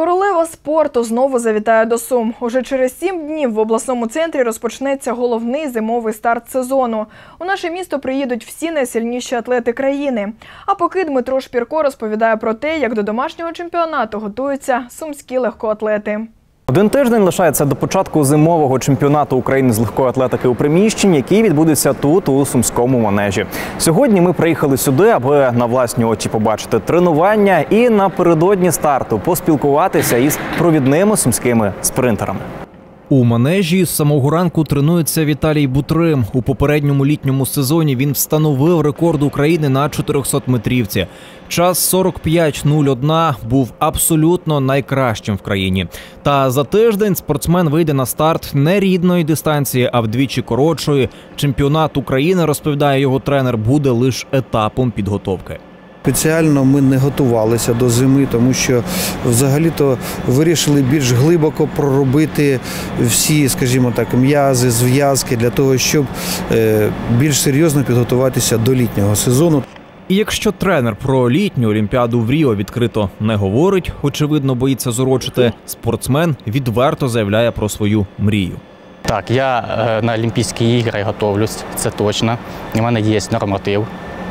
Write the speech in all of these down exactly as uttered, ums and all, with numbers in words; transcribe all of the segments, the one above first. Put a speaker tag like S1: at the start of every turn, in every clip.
S1: Королева спорту знову завітає до Сум. Уже через сім днів в обласному центрі розпочнеться головний зимовий старт сезону. У наше місто приїдуть всі найсильніші атлети країни. А поки Дмитро Шпірко розповідає про те, як до домашнього чемпіонату готуються сумські легкоатлети.
S2: Один тиждень лишається до початку зимового чемпіонату України з легкої атлетики у приміщенні, який відбудеться тут, у Сумському манежі. Сьогодні ми приїхали сюди, аби на власні очі побачити тренування і напередодні старту поспілкуватися із провідними сумськими спринтерами.
S3: У манежі з самого ранку тренується Віталій Бутрим. У попередньому літньому сезоні він встановив рекорд України на чотирьохсотметрівці. Час сорок п'ять нуль один був абсолютно найкращим в країні. Та за тиждень спортсмен вийде на старт не рідної дистанції, а вдвічі коротшої. Чемпіонат України, розповідає його тренер, буде лише етапом підготовки.
S4: Спеціально ми не готувалися до зими, тому що взагалі-то вирішили більш глибоко проробити всі, скажімо так, м'язи, зв'язки для того, щоб більш серйозно підготуватися до літнього сезону.
S3: І якщо тренер про літню Олімпіаду в Ріо відкрито не говорить, очевидно боїться зурочити, спортсмен відверто заявляє про свою мрію.
S5: Так, я на Олімпійські ігри готовлюсь, це точно. У мене є норматив.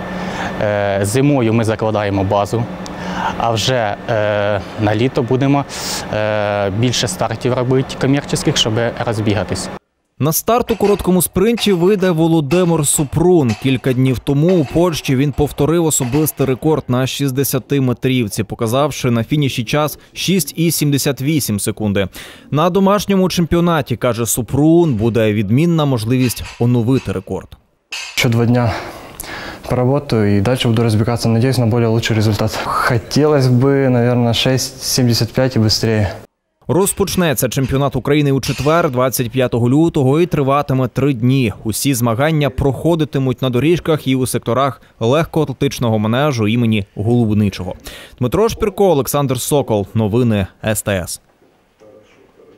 S5: Зимою ми закладаємо базу, а вже е, на літо будемо е, більше стартів робити комерційних, щоб розбігатись.
S3: На старт у короткому спринті вийде Володимир Супрун. Кілька днів тому у Польщі він повторив особистий рекорд на шістдесятиметрівці, показавши на фініші час шість сімдесят вісім секунди. На домашньому чемпіонаті, каже Супрун, буде відмінна можливість оновити рекорд.
S6: Ще два дня поработаю и дальше буду разбегаться. Надеюсь на более лучший результат. Хотелось бы, наверное, шість сімдесят п'ять і швидше.
S3: Розпочнеться чемпіонат України у четвер, двадцять п'ятого лютого, і триватиме три дні. Усі змагання проходитимуть на доріжках і у секторах легкоатлетичного манежу імені Голубничого. Дмитро Шпірко, Олександр Сокол. Новини ес те ес.